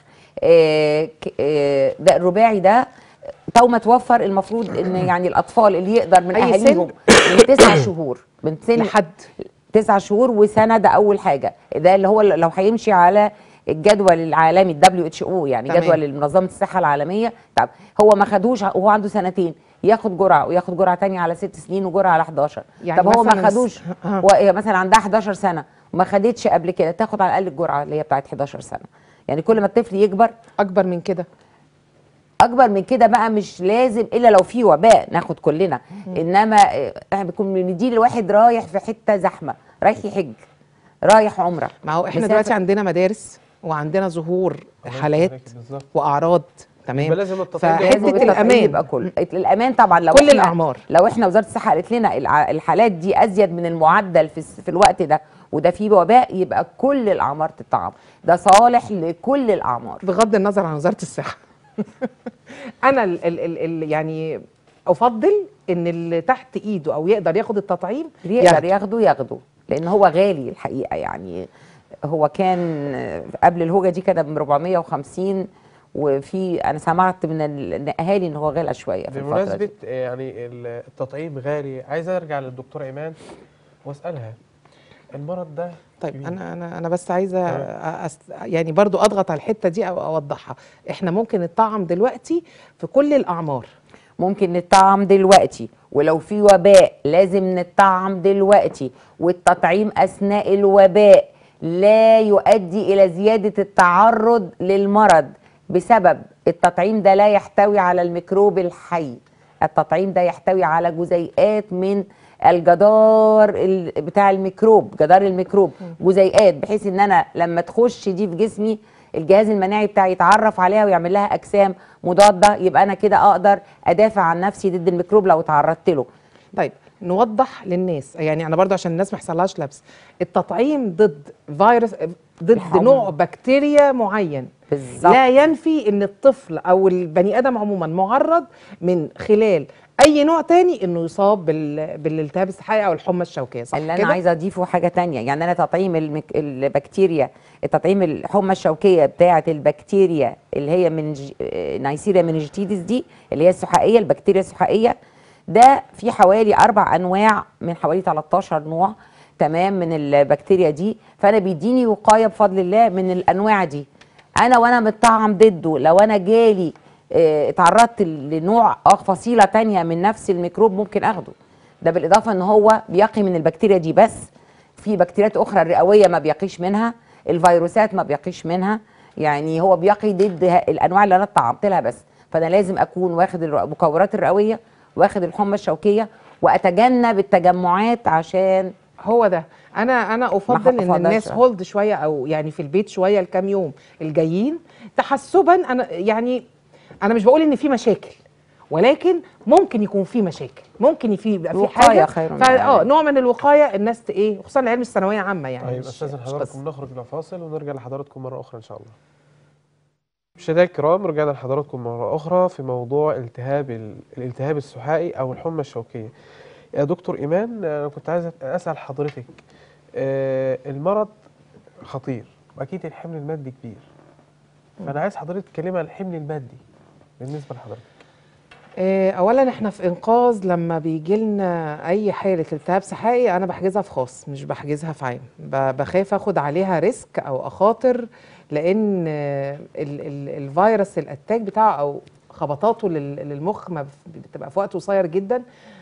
ده الرباعي ده تو ما توفر، المفروض ان يعني الاطفال اللي يقدر من اهاليهم من 9 شهور، من سن لحد 9 شهور وسنه، ده اول حاجه. ده اللي هو لو هيمشي على الجدول العالمي WHO يعني تمام. جدول منظمه الصحه العالميه. طب هو ما خدوش وهو عنده سنتين، ياخد جرعه وياخد جرعه ثانيه على 6 سنين وجرعه على 11. يعني طب هو ما خدوش مثلا عندها 11 سنه وما خدتش قبل كده، تاخد على الاقل الجرعه اللي هي بتاعت 11 سنه. يعني كل ما الطفل يكبر اكبر من كده بقى مش لازم الا لو في وباء ناخد كلنا. انما احنا بنكون بندي لواحد رايح في حته زحمه، رايح يحج، رايح عمره. ما هو احنا دلوقتي عندنا مدارس وعندنا ظهور حالات واعراض، تمام؟ لازم فحته الامان يبقى كله الامان طبعا. لو كل الاعمار، لو احنا وزاره الصحه قالت لنا الحالات دي ازيد من المعدل في الوقت ده، وده فيه وباء، يبقى كل الاعمار تطعم. ده صالح لكل الاعمار بغض النظر عن وزاره الصحه. انا يعني افضل ان اللي تحت ايده او يقدر ياخد التطعيم ياخده، لان هو غالي الحقيقه. يعني هو كان قبل الهوجه دي كده ب 450، وفي انا سمعت من الاهالي ان هو غالي شويه في الفتره دي. بمناسبه يعني التطعيم غالي، عايز ارجع للدكتوره ايمان واسالها المرض ده. طيب انا بس عايزه يعني برضو اضغط على الحته دي او اوضحها. احنا ممكن نطعم دلوقتي في كل الاعمار، ممكن نطعم دلوقتي، ولو في وباء لازم نطعم دلوقتي. والتطعيم اثناء الوباء لا يؤدي الى زياده التعرض للمرض، بسبب التطعيم ده لا يحتوي على الميكروب الحي. التطعيم ده يحتوي على جزيئات من الجدار بتاع الميكروب، جدار الميكروب، جزيئات، بحيث ان انا لما تخش دي في جسمي الجهاز المناعي بتاعي يتعرف عليها ويعمل لها اجسام مضاده، يبقى انا كده اقدر ادافع عن نفسي ضد الميكروب لو تعرضت له. طيب نوضح للناس، يعني انا برضو عشان الناس ما يحصلهاش لبس، التطعيم ضد فيروس، ضد نوع بكتيريا معين بالظبط، لا ينفي ان الطفل او البني ادم عموما معرض من خلال اي نوع تاني انه يصاب بالالتهاب السحائي او الحمى الشوكيه، صح اللي انا عايزه اضيفه حاجه تانية. يعني انا تطعيم البكتيريا، التطعيم الحمى الشوكيه بتاعه البكتيريا اللي هي من نيسيريا مننجيتيدس دي، اللي هي السحائيه، البكتيريا السحائيه ده في حوالي 4 انواع من حوالي 13 نوع تمام من البكتيريا دي، فانا بيديني وقايه بفضل الله من الانواع دي. انا وانا متطعم ضده، لو انا جالي اتعرضت لنوع فصيله تانية من نفس الميكروب ممكن اخده. ده بالاضافه ان هو بيقي من البكتيريا دي بس، في بكتيريات اخرى الرئويه ما بيقيش منها، الفيروسات ما بيقيش منها، يعني هو بيقي ضد الانواع اللي انا اتطعمت لها بس. فانا لازم اكون واخد المكورات الرئويه، واخد الحمى الشوكيه، واتجنب التجمعات عشان هو ده. انا افضل ان الناس أفضلش. هولد شويه، او يعني في البيت شويه الكام يوم الجايين تحسبا. انا يعني انا مش بقول ان في مشاكل، ولكن ممكن يكون في مشاكل، ممكن يبقى في الوقاية حاجه خير من العلاج. نوع من الوقايه الناس ايه، خصوصا العلم الثانويه عامه يعني. طيب مش استاذن مش حضراتكم قصة. نخرج لفاصل ونرجع لحضراتكم مره اخرى ان شاء الله. مشاهدينا الكرام، رجعنا لحضراتكم مرة أخرى في موضوع الالتهاب السحائي أو الحمى الشوكية. يا دكتور إيمان، أنا كنت عايز أسأل حضرتك، المرض خطير وأكيد الحمل المادي كبير، فأنا عايز حضرتك تكلمي عن الحمل المادي بالنسبة لحضرتك. اولا احنا في انقاذ لما بيجي لنا اي حاله التهاب سحائي انا بحجزها في خاص، مش بحجزها في عام. بخاف اخد عليها ريسك او اخاطر، لان الفيروس الاتاك بتاعه او خبطاته للمخ ما بتبقى في وقت قصير جدا.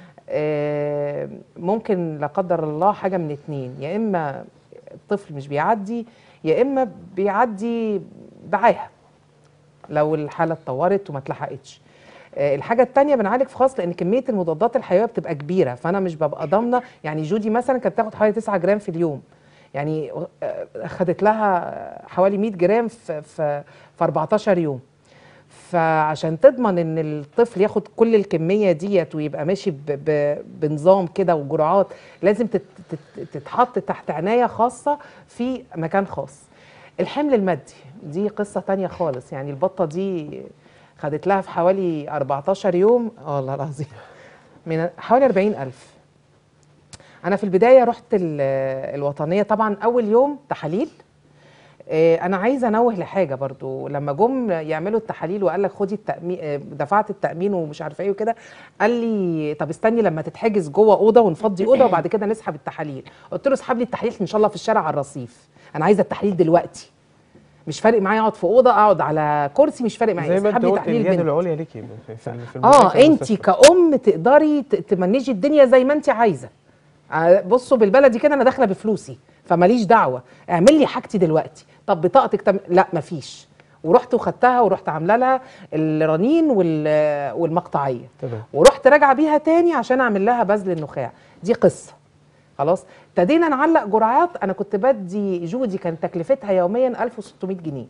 ممكن لا قدر الله حاجه من اتنين، يا اما الطفل مش بيعدي، يا اما بيعدي بعاهه لو الحاله اتطورت وما اتلحقتش. الحاجه الثانيه بنعالج في خاص لان كميه المضادات الحيويه بتبقى كبيره، فانا مش ببقى ضامنه. يعني جودي مثلا كانت بتاخد حوالي 9 جرام في اليوم، يعني خدت لها حوالي 100 جرام في 14 يوم. فعشان تضمن ان الطفل ياخد كل الكميه ديت ويبقى ماشي بنظام كده وجرعات، لازم تتحط تحت عنايه خاصه في مكان خاص. الحمل المادي دي قصه تانية خالص، يعني البطه دي خدت لها في حوالي 14 يوم، والله العظيم، من حوالي 40,000. أنا في البداية رحت الوطنية، طبعا أول يوم تحاليل. أنا عايزة أنوه لحاجة برضو، لما جم يعملوا التحاليل وقال لك خدي التأمين، دفعت التأمين ومش عارفة إيه وكده، قال لي طب استني لما تتحجز جوه أوضة ونفضي أوضة وبعد كده نسحب التحاليل. قلت له اسحب لي التحاليل إن شاء الله في الشارع على الرصيف، أنا عايزة التحاليل دلوقتي، مش فارق معايا اقعد في اوضه، اقعد على كرسي، مش فارق معايا. زي ما انت اسحب لي قلت تحليل اليد بنت. العليا ليكي في المستشفى. انت كأم تقدري تمنجي الدنيا زي ما انت عايزه. بصوا بالبلدي كده، انا داخله بفلوسي فماليش دعوه، اعمل لي حاجتي دلوقتي. طب بطاقتك لا مفيش. ورحت وخدتها ورحت عامله لها الرنين والمقطعيه، ورحت راجعه بيها تاني عشان اعمل لها بذل النخاع. دي قصه. خلاص ابتدينا نعلق جرعات. انا كنت بدي جودي كان تكلفتها يوميا 1600 جنيه،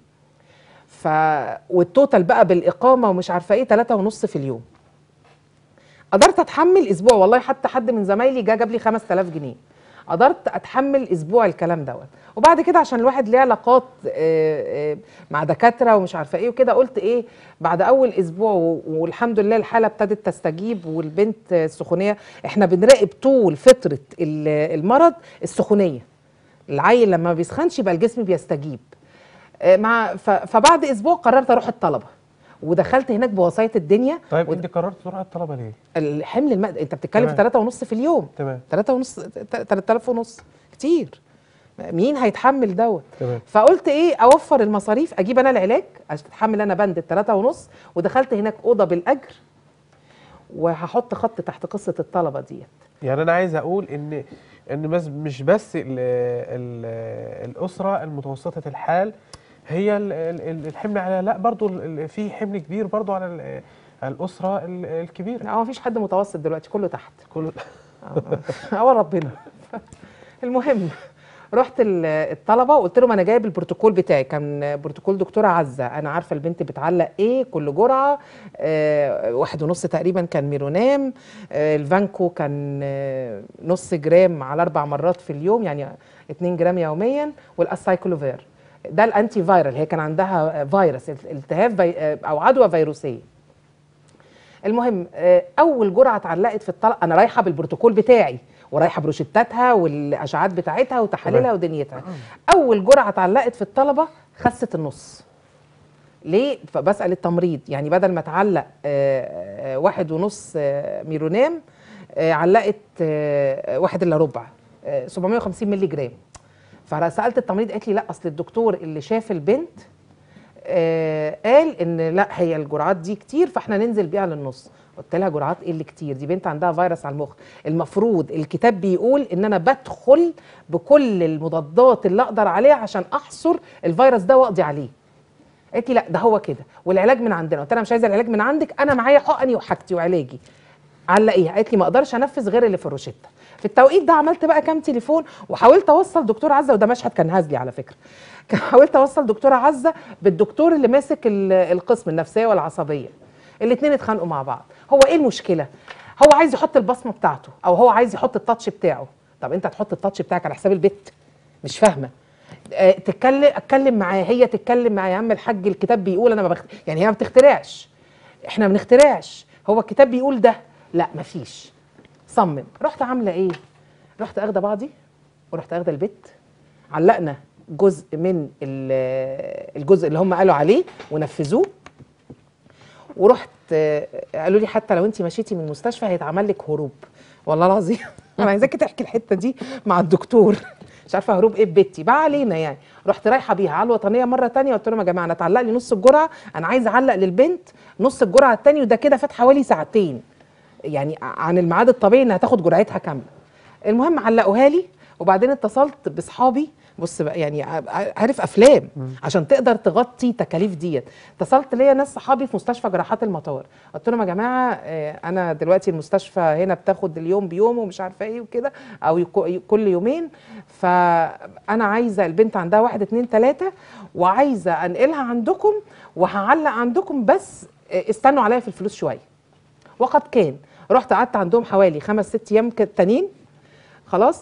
والتوتال بقى بالاقامه ومش عارفه ايه 3.5 في اليوم. قدرت اتحمل اسبوع، والله حتى حد من زمايلي جاب لي 5000 جنيه. قدرت اتحمل اسبوع الكلام دوت. وبعد كده عشان الواحد ليه علاقات مع دكاتره ومش عارفه ايه وكده، قلت ايه بعد اول اسبوع والحمد لله الحاله ابتدت تستجيب، والبنت السخونيه احنا بنراقب طول فتره المرض السخونيه. العيل لما ما بيسخنش يبقى الجسم بيستجيب. فبعد اسبوع قررت اروح الطلبه، ودخلت هناك بوسايط الدنيا. طيب انت قررت تروح الطلبه ليه؟ الحمل انت بتتكلم في 3.5 في اليوم. تمام. 3,500 كتير، مين هيتحمل دوت؟ فقلت ايه اوفر المصاريف، اجيب انا العلاج عشان اتحمل انا بند 3.5. ودخلت هناك اوضه بالاجر، وهحط خط تحت قصه الطلبه ديت. يعني انا عايز اقول ان مش بس الاسره المتوسطه الحال هي الحمل على، لا برضو في حمل كبير برضو على الاسره الكبيره. لا، ما فيش حد متوسط دلوقتي، كله تحت. كله ربنا. المهم رحت الطلبه وقلت لهم انا جايب البروتوكول بتاعي، كان بروتوكول دكتوره عزه، انا عارفه البنت بتعلق ايه كل جرعه. 1.5 تقريبا كان ميرونام، الفانكو كان نص جرام على 4 مرات في اليوم، يعني 2 جرام يوميا، والاسايكلوفير ده الانتي فايرال. هي كان عندها فيروس التهاب او عدوى فيروسيه. المهم اول جرعه اتعلقت في الطلقه، انا رايحه بالبروتوكول بتاعي ورايحه بروشتاتها والاشعاعات بتاعتها وتحاليلها ودنيتها. اول جرعه اتعلقت في الطلبه خست النص. ليه؟ فبسال التمريض، يعني بدل ما تعلق 1.5 ميرونام، علقت 1 إلا ربع 750 مللي جرام. فسالت التمريض قالت لي لا، اصل الدكتور اللي شاف البنت قال ان لا، هي الجرعات دي كتير، فاحنا ننزل بيها للنص. قلت لها جرعات ايه اللي كتير؟ دي بنت عندها فيروس على المخ، المفروض الكتاب بيقول ان انا بدخل بكل المضادات اللي اقدر عليها عشان احصر الفيروس ده واقضي عليه. قالت لي لا، ده هو كده، والعلاج من عندنا. قلت لها مش عايزه العلاج من عندك، انا معايا حقني وحاجتي وعلاجي. علقيها. قالت لي ما اقدرش انفذ غير اللي في الروشته. في التوقيت ده عملت بقى كام تليفون وحاولت اوصل دكتور عزه، وده مشهد كان هزلي على فكره. حاولت اوصل دكتوره عزه بالدكتور اللي ماسك القسم النفسيه والعصبيه. الاثنين اتخانقوا مع بعض. هو ايه المشكله؟ هو عايز يحط البصمه بتاعته او هو عايز يحط التاتش بتاعه. طب انت هتحط التاتش بتاعك على حساب البت؟ مش فاهمه. اتكلم معاه، هي تتكلم معاه. يا عم الحاج الكتاب بيقول انا ما يعني هي ما بتخترعش، احنا ما بنخترعش، هو الكتاب بيقول ده. لا مفيش. صمم. رحت عامله ايه؟ رحت اخده بعضي ورحت اخده البت، علقنا جزء من الجزء اللي هم قالوا عليه ونفذوه، ورحت قالوا لي حتى لو انت مشيتي من المستشفى هيتعمل لك هروب. والله العظيم انا عايزاكي تحكي الحته دي مع الدكتور. مش عارفه هروب ايه ببيتي بقى علينا يعني. رحت رايحه بيها على الوطنيه مره ثانيه، قلت لهم يا جماعه انا اتعلق لي نص الجرعه، انا عايزه اعلق للبنت نص الجرعه الثانيه، وده كده فات حوالي ساعتين يعني عن الميعاد الطبيعي انها تاخد جرعتها كامله. المهم علقوها لي، وبعدين اتصلت باصحابي. بص بقى يعني عارف افلام عشان تقدر تغطي تكاليف ديت. اتصلت ليا ناس صحابي في مستشفى جراحات المطار، قلت لهم يا جماعه انا دلوقتي المستشفى هنا بتاخد اليوم بيوم ومش عارفه ايه وكده، او كل يومين، فانا عايزه البنت عندها 1 2 3 وعايزه انقلها عندكم وهعلق عندكم، بس استنوا عليا في الفلوس شويه. وقد كان. رحت قعدت عندهم حوالي 5 6 ايام تانيين خلاص،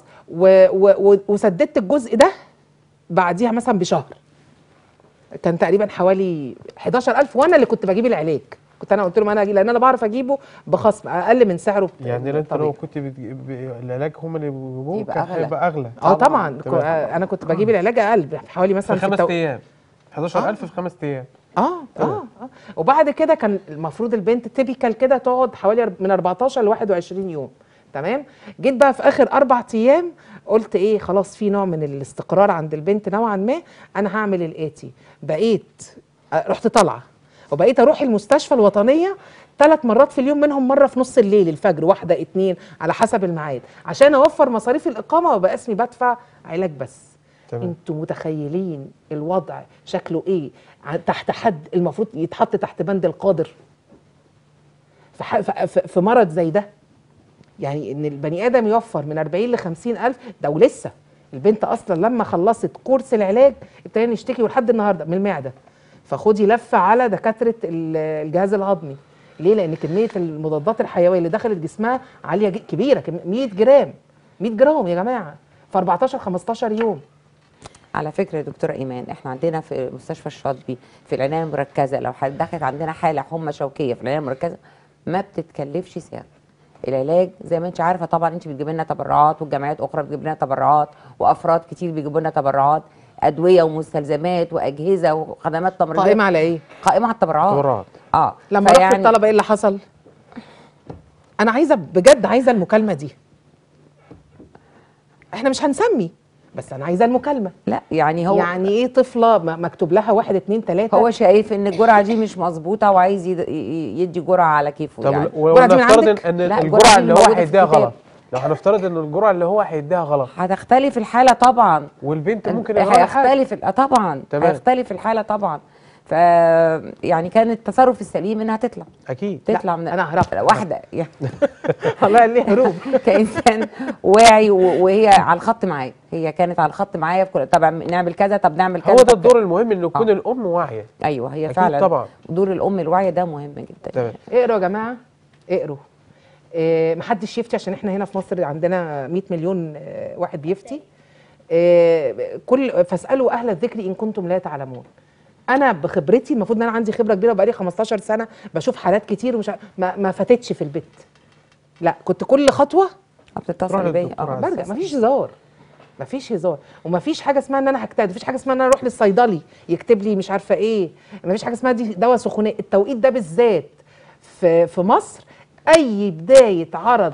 وسددت الجزء ده بعديها مثلا بشهر. كان تقريبا حوالي 11,000، وانا اللي كنت بجيب العلاج. كنت انا قلت لهم انا لان انا بعرف اجيبه بخصم اقل من سعره. يعني انت لو كنت العلاج هم اللي بيجيبوه كان هيبقى اغلى. طبعا انا كنت بجيب العلاج اقل حوالي مثلا في 5 ايام 11,000 في 5 ايام. وبعد كده كان المفروض البنت تيبيكال كده تقعد حوالي من 14 ل 21 يوم. تمام. جيت بقى في اخر 4 ايام قلت ايه، خلاص في نوع من الاستقرار عند البنت نوعا ما، انا هعمل الاتي. بقيت رحت طالعه وبقيت اروح المستشفى الوطنيه 3 مرات في اليوم، منهم مره في نص الليل الفجر، 1 2 على حسب الميعاد، عشان اوفر مصاريف الاقامه وابقى اسمي بدفع علاج بس. انتوا متخيلين الوضع شكله ايه تحت حد المفروض يتحط تحت بند القادر في مرض زي ده؟ يعني ان البني ادم يوفر من 40 ل 50,000 ده، ولسه البنت اصلا لما خلصت كورس العلاج ابتدينا نشتكي ولحد النهارده من المعده. فخدي لفه على دكاتره الجهاز الهضمي. ليه؟ لان كميه المضادات الحيويه اللي دخلت جسمها عاليه كبيره، 100 جرام 100 جرام يا جماعه في 14 15 يوم. على فكره يا دكتوره ايمان، احنا عندنا في مستشفى الشاطبي في العنايه المركزه لو دخلت عندنا حاله حمى شوكيه في العنايه المركزه ما بتتكلفش سعر. العلاج زي ما انت عارفه طبعا، انت بتجيب لنا تبرعات والجمعيات اخرى بتجيب لنا تبرعات وافراد كتير بيجيبوا لنا تبرعات، ادويه ومستلزمات واجهزه وخدمات تمريضيه. قائمه على ايه؟ قائمه على التبرعات. لما رحت الطلبه ايه اللي حصل؟ انا عايزه بجد، عايزه المكالمه دي. احنا مش هنسمي، بس انا عايزه المكالمه. لا يعني هو يعني ايه طفله مكتوب لها 1 2 3؟ هو شايف ان الجرعه دي مش مظبوطه وعايز يدي جرعه على كيفه. طب يعني ولو نفترض ان الجرعه اللي هو هيديها غلط، لو هنفترض ان الجرعه اللي هو هيديها غلط، هتختلف الحاله طبعا، والبنت ممكن هيختلف طبعا. هيختلف الحاله طبعا. ف يعني كان التصرف السليم انها تطلع. اكيد تطلع من انا هرب واحده يعني والله ليه هروب كانسان واعي وهي على الخط معايا. هي كانت على الخط معايا في كل، طب نعمل كذا، طب نعمل كذا. هو ده الدور المهم، ان تكون الام واعيه. ايوه هي أكيد فعلا طبعا. دور الام الواعيه ده مهم جدا. تمام. اقروا يا جماعه اقروا. محدش يفتي، عشان احنا هنا في مصر عندنا 100 مليون واحد بيفتي. فاسالوا اهل الذكر ان كنتم لا تعلمون. انا بخبرتي المفروض ان انا عندي خبره كبيره بقالي 15 سنه بشوف حالات كتير ومش ما فاتتش في البيت. لا كنت كل خطوه بتتصل بيا برجع. مفيش هزار، مفيش هزار، ومفيش حاجه اسمها ان انا هجتهد، مفيش حاجه اسمها ان انا اروح للصيدلي يكتب لي مش عارفه ايه، مفيش حاجه اسمها دي دواء سخونيه. التوقيت ده بالذات في مصر اي بدايه عرض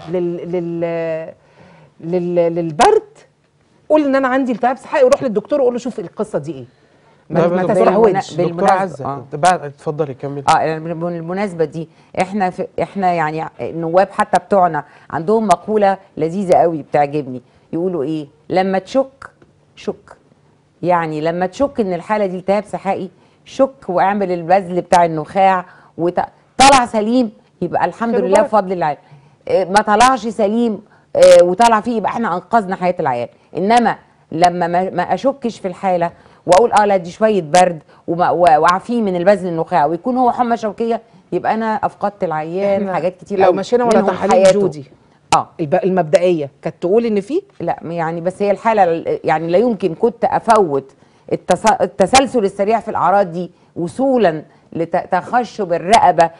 للبرد قول ان انا عندي التهاب صحي، وروح للدكتور وقول له شوف القصه دي ايه. ما تستهونش. دكتورة عزة بعد اتفضلي كملي. بالمناسبه دي احنا يعني النواب حتى بتوعنا عندهم مقوله لذيذه قوي بتعجبني، يقولوا ايه؟ لما تشك شك، يعني لما تشك ان الحاله دي التهاب سحائي شك واعمل البذل بتاع النخاع وطلع سليم يبقى الحمد لله بفضل الله. ما طلعش سليم وطلع فيه يبقى احنا انقذنا حياه العيال. انما لما ما اشكش في الحاله واقول لا دي شويه برد واعفيه من البذل النخاع ويكون هو حمى شوكيه، يبقى انا افقدت العيان حاجات كتير. لو مشينا ورا تحاليل جودي المبدئيه كانت تقول ان في لا يعني، بس هي الحاله يعني لا يمكن كنت افوت التسلسل السريع في الاعراض دي وصولا لتخشب الرقبه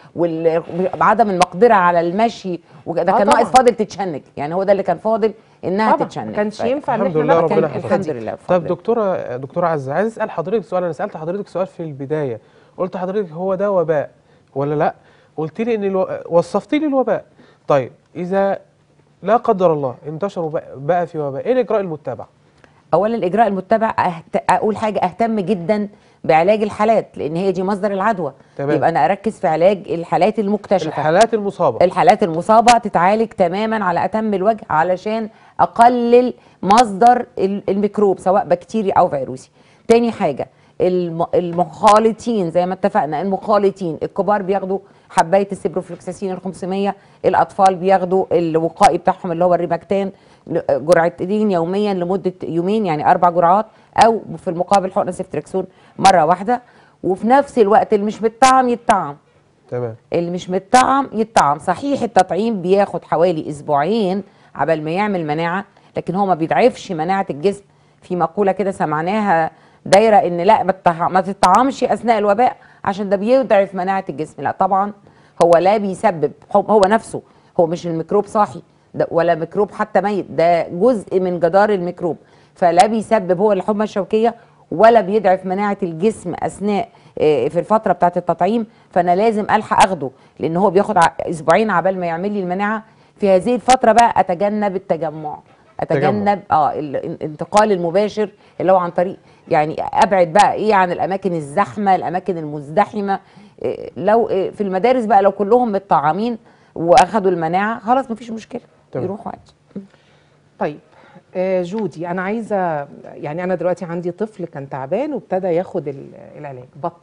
وعدم المقدره على المشي، وده كان ناقص فاضل تتشنج، يعني هو ده اللي كان فاضل انها تتشنج. ما كانش ينفع الحمد لله ربنا الحمد لله. طب دكتوره عزه، عايز اسال حضرتك سؤال. انا سالت حضرتك سؤال في البدايه، قلت حضرتك هو ده وباء ولا لا؟ قلت لي ان وصفتي لي الوباء. طيب اذا لا قدر الله انتشروا بقى في وباء، ايه الاجراء المتبع؟ اولا الاجراء المتبع اقول حاجه، اهتم جدا بعلاج الحالات لان هي دي مصدر العدوى. تمام. يبقى انا اركز في علاج الحالات المكتشفه، الحالات المصابه تتعالج تماما على اتم الوجه علشان اقلل مصدر الميكروب سواء بكتيري او فيروسي. تاني حاجه المخالطين، زي ما اتفقنا المخالطين الكبار بياخدوا حبايه السيبروفلوكساسين ال500، الاطفال بياخدوا الوقائي بتاعهم اللي هو الريماكتان جرعتين يوميا لمده يومين، يعني 4 جرعات، او في المقابل حقنه سيفتريكسون مره واحده. وفي نفس الوقت اللي مش متطعم يتطعم. تمام. اللي مش متطعم يتطعم. صحيح التطعيم بياخد حوالي اسبوعين عبال ما يعمل مناعه، لكن هو ما بيضعفش مناعه الجسم. في مقوله كده سمعناها دايره ان لا ما تتطعمش اثناء الوباء عشان ده بيضعف مناعه الجسم. لا طبعا، هو لا بيسبب، هو نفسه هو مش الميكروب صاحي ده ولا ميكروب حتى ميت، ده جزء من جدار الميكروب، فلا بيسبب هو الحمى الشوكيه ولا بيضعف مناعه الجسم اثناء في الفتره بتاعه التطعيم. فانا لازم الحق اخده لان هو بياخد اسبوعين عبال ما يعمل لي المناعه. في هذه الفتره بقى اتجنب التجمع، اتجنب الانتقال المباشر اللي هو عن طريق، يعني ابعد بقى ايه عن الاماكن الزحمه، الاماكن المزدحمه. لو في المدارس بقى لو كلهم متطعمين واخدوا المناعه خلاص مفيش مشكله يروحوا عادي. طيب جودي، انا عايزه، يعني انا دلوقتي عندي طفل كان تعبان وابتدى ياخد العلاج بطل.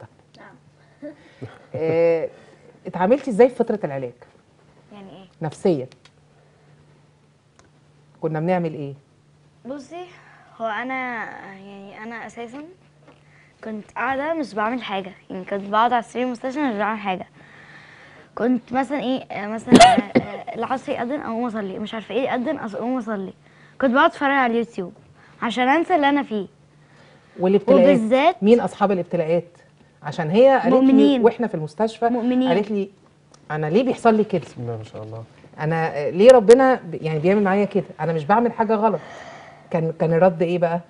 اتعاملتي ازاي في فتره العلاج؟ يعني ايه نفسيا كنا بنعمل ايه؟ بصي، هو انا اساسا كنت قاعده مش بعمل حاجه، يعني كنت بقعد على السرير المستشفى مش بعمل حاجه. كنت مثلا العصر يأذن اقوم اصلي، مش عارفه ايه يأذن اقوم اصلي. كنت بقعد اتفرج على اليوتيوب عشان انسى اللي انا فيه. والابتلاءات وبالذات مين اصحاب الابتلاءات؟ عشان هي قالت لي واحنا في المستشفى مؤمنين. قالت لي انا ليه بيحصل لي كده؟ بسم الله ما شاء الله. انا ليه ربنا يعني بيعمل معايا كده؟ انا مش بعمل حاجه غلط. كان الرد ايه بقى؟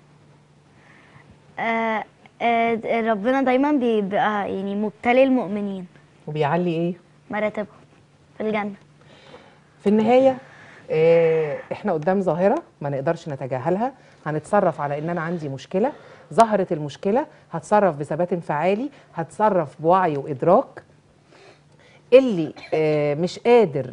ربنا دايما بيبقى يعني مبتلي المؤمنين وبيعلي ايه؟ مراتبهم في الجنه. في النهايه احنا قدام ظاهره ما نقدرش نتجاهلها. هنتصرف على ان انا عندي مشكله، ظهرت المشكله هتصرف بثبات انفعالي، هتصرف بوعي وادراك. اللي مش قادر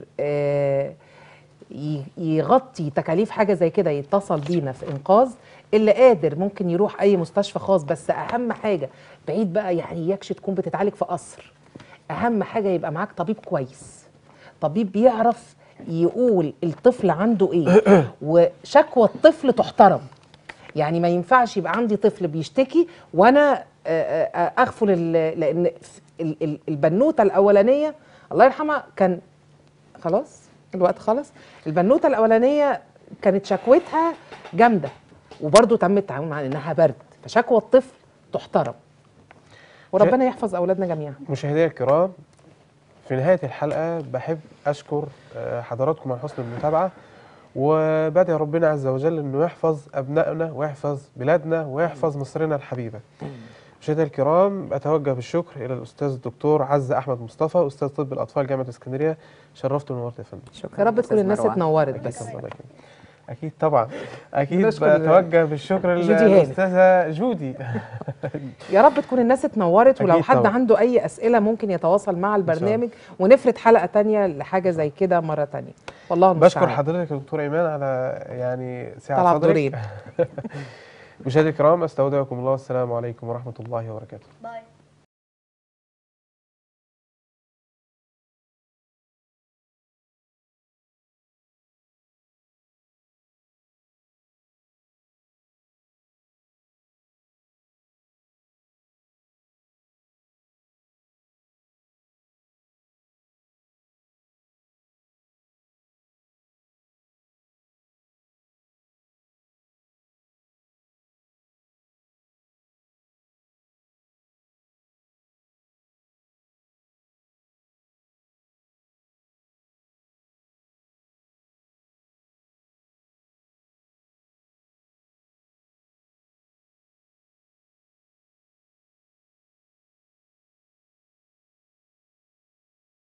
يغطي تكاليف حاجه زي كده يتصل بينا في انقاذ. اللي قادر ممكن يروح اي مستشفى خاص، بس اهم حاجه بعيد بقى، يعني يكش تكون بتتعالج في قصر. اهم حاجه يبقى معاك طبيب كويس، طبيب بيعرف يقول الطفل عنده ايه، وشكوى الطفل تحترم. يعني ما ينفعش يبقى عندي طفل بيشتكي وانا اغفل، لان البنوته الاولانيه الله يرحمها كان خلاص الوقت خلص. البنوته الاولانيه كانت شكوتها جامده وبرضه تم التعامل معاها انها برد، فشكوى الطفل تحترم. وربنا يحفظ اولادنا جميعا. مشاهدينا الكرام، في نهايه الحلقه بحب اشكر حضراتكم على حسن المتابعه، وبدعي ربنا عز وجل انه يحفظ ابنائنا ويحفظ بلادنا ويحفظ مصرنا الحبيبه. مشاهدينا الكرام، أتوجه بالشكر إلى الأستاذ الدكتور عزة أحمد مصطفى، أستاذ طب الأطفال جامعة اسكندرية. شرفت ونورت يا فندم. شكرا يا رب أستاذ تكون الناس مروة. اتنورت أكيد بس. طبعاً، أكيد طبعا. أكيد نشكر بتوجه بالشكر جودي هاني. للأستاذة جودي. يا رب تكون الناس اتنورت، ولو أكيد حد طبعاً. عنده اي اسئله ممكن يتواصل مع البرنامج ونفرد حلقه تانية لحاجه زي كده مره تانية. والله بشكر المستعان. حضرتك يا دكتور إيمان على يعني سعة طلع صدرك. بدورين. مشاهدينا الكرام، استودعكم الله، والسلام عليكم ورحمة الله وبركاته. باي.